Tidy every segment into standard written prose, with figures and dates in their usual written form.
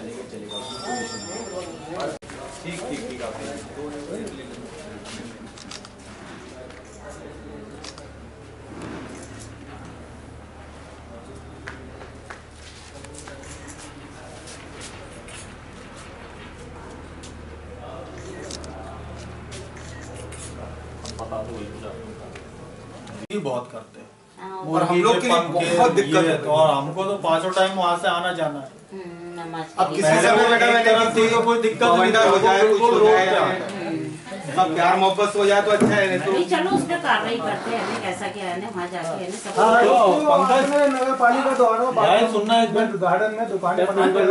चलेगा चलेगा, कोई इशू नहीं। ठीक ठीक ठीक आप बहुत करते हैं और हम लोग के लिए बहुत दिक्कत है, और हमको तो 5 टाइम वहाँ से आना जाना है। अब किसी से कोई दिक्कत नहीं हो जाए, कुछ हो जाए, सब प्यार मोहब्बत हो जाए तो अच्छा है। नहीं चलो उस पर कार्रवाई करते हैं, कैसा क्या है वहाँ जाके है सब। पंकज में नगर पालिका द्वारा सुनना है, गार्डन में दुकानें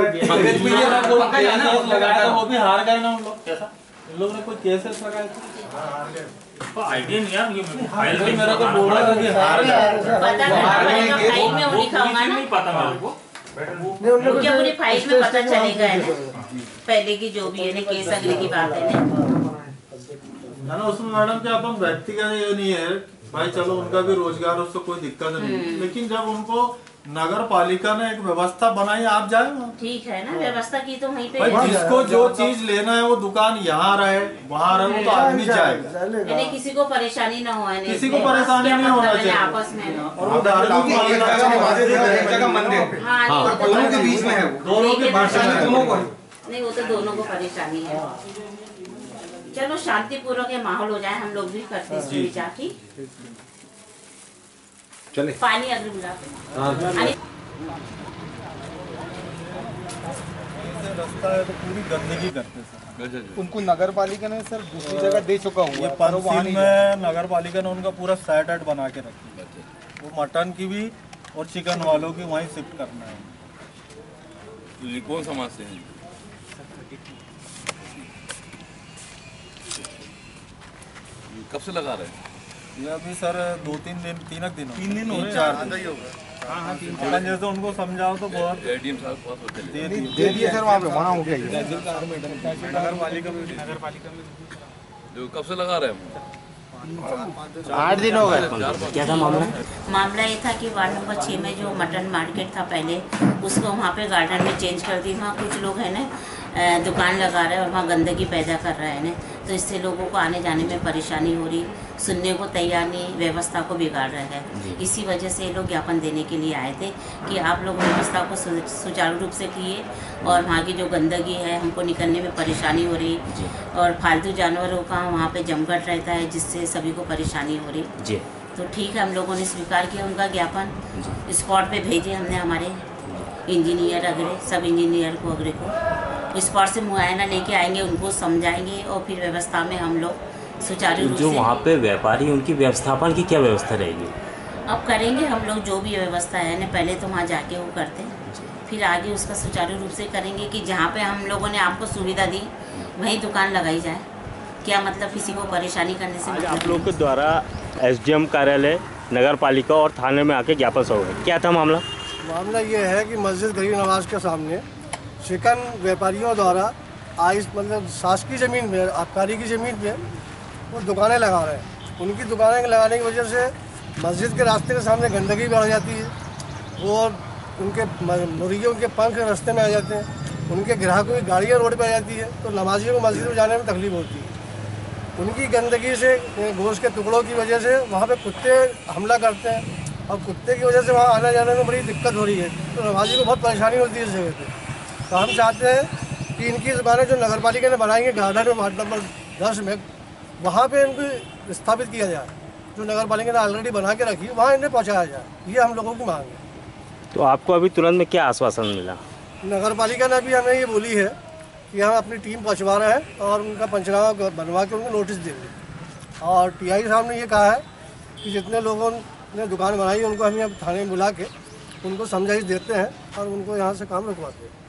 लगाया था, वो भी हार गए ना उन लोग। कैसा इन लोग ने कोई केसेस लगाए थे? आइडिया नहीं यार, ये फाइल भी मेरा तो बोल रहा था कि हार गए। पता फाइल में वो लिखा होगा ना, नहीं पता मेरे को, मुझे पूरी फाइल में पता चलेगा है ना पहले की जो भी है ना केस अगले की बात है ना उसमें मैडम क्या अपन व्यक्तिगत ये नहीं है भाई, चलो उनका भी रोजगार, उससे कोई दिक्कत नहीं, लेकिन जब उनको नगर पालिका ने एक व्यवस्था बनाई, आप जाए ना। ठीक है ना, व्यवस्था की तो वहीं पे भाई जिसको जो चीज लेना है वो दुकान यहाँ रहे वहाँ रहे, वो तो आदमी जाएगा। यानी किसी को परेशानी ना हो, किसी को परेशानी नहीं होना चाहिए आपस में। और वो मंदिर दोनों के बीच में है, दोनों के भाषा नहीं, वो तो दोनों को परेशानी है। चलो शांतिपूर्वक माहौल हो जाए, हम लोग भी करते हैं इसमें विचार की। चले पानी अगर मिला रास्ता है तो पूरी गंदगी करते सर। उनको नगर पालिका ने सर दूसरी जगह दे चुका हुआ ये पंचशील में नगर पालिका ने उनका पूरा सेट एट बना के रखी है, वो मटन की भी और चिकन वालों की वहीं शिफ्ट करना है। कौन समाज से है? कब से लगा रहे हैं? ये अभी सर 2-3 दिन, 3 दिन हो रहे हैं। अपन जैसे उनको समझाओ तो बहुत एडीएम साहब दे दिए सर, वहाँ हो गया नगर पालिका में जो कब से लगा रहे हैं? 8 दिन हो गए। क्या था मामला ये था कि वार्ड नंबर 6 में जो मटन मार्केट था पहले, उसको वहाँ पे गार्डन में चेंज कर दी। वहाँ कुछ लोग है ना दुकान लगा रहे हैं और वहाँ गंदगी पैदा कर रहे हैं ना, तो इससे लोगों को आने जाने में परेशानी हो रही, सुनने को तैयार नहीं, व्यवस्था को बिगाड़ रहे हैं। इसी वजह से ये लोग ज्ञापन देने के लिए आए थे कि आप लोग व्यवस्था को सुचारू रूप से किए और वहाँ की जो गंदगी है हमको निकलने में परेशानी हो रही, और फालतू जानवरों का वहाँ पे जमघट रहता है जिससे सभी को परेशानी हो रही जी। तो ठीक है, हम लोगों ने स्वीकार किया उनका ज्ञापन, स्पॉट पे भेजे हमने हमारे इंजीनियर अगरे, सब इंजीनियर को अगरे को स्पॉट से मुआयना लेके आएंगे, उनको समझाएंगे और फिर व्यवस्था में हम लोग सुचारू रूप से। जो वहाँ पे व्यापारी उनकी व्यवस्थापन की क्या व्यवस्था रहेगी? अब करेंगे हम लोग जो भी व्यवस्था है ना, पहले तो वहाँ जाके वो करते हैं, फिर आगे उसका सुचारू रूप से करेंगे कि जहाँ पे हम लोगों ने आपको सुविधा दी वहीं दुकान लगाई जाए। क्या मतलब किसी को परेशानी करने से मतलब आप लोग के द्वारा एसडीएम कार्यालय, नगर पालिका और थाने में आके ज्ञापन सौंपा गया, क्या था मामला? मामला ये है कि मस्जिद गरीब नवाज के सामने चिकन व्यापारियों द्वारा आइस मतलब शासकीय ज़मीन में, आबकारी की ज़मीन पे वो दुकानें लगा रहे हैं। उनकी दुकानें लगाने की वजह से मस्जिद के रास्ते के सामने गंदगी बढ़ जाती है और उनके मुर्गियों के पंख रास्ते में आ जाते हैं, उनके ग्राहकों की गाड़ियाँ रोड पर आ जाती है, तो नमाजियों को मस्जिद में जाने में तकलीफ होती है। उनकी गंदगी से, गोश्त के टुकड़ों की वजह से वहाँ पे कुत्ते हमला करते हैं और कुत्ते की वजह से वहाँ आने जाने में बड़ी दिक्कत हो रही है, तो नमाजी को बहुत परेशानी होती है इस जगह पे। तो हम चाहते हैं कि इनकी दुकानें जो नगर पालिका ने बनाई है गार्डन में वार्ड नंबर 10 में, वहाँ पे इनको स्थापित किया जाए, जो नगर पालिका ने ऑलरेडी बना के रखी है वहाँ इन्हें पहुँचाया जाए, ये हम लोगों की मांग है। तो आपको अभी तुरंत में क्या आश्वासन मिला? नगर पालिका ने अभी हमें ये बोली है कि हम अपनी टीम पहुँचवा रहे हैं और उनका पंचनामा बनवा के उनको नोटिस देंगे। और टीआई साहब ने ये कहा है कि जितने लोगों ने दुकान बनाई है उनको हम यहाँ थाने में बुला के उनको समझाइश देते हैं और उनको यहाँ से काम रुकवाते हैं।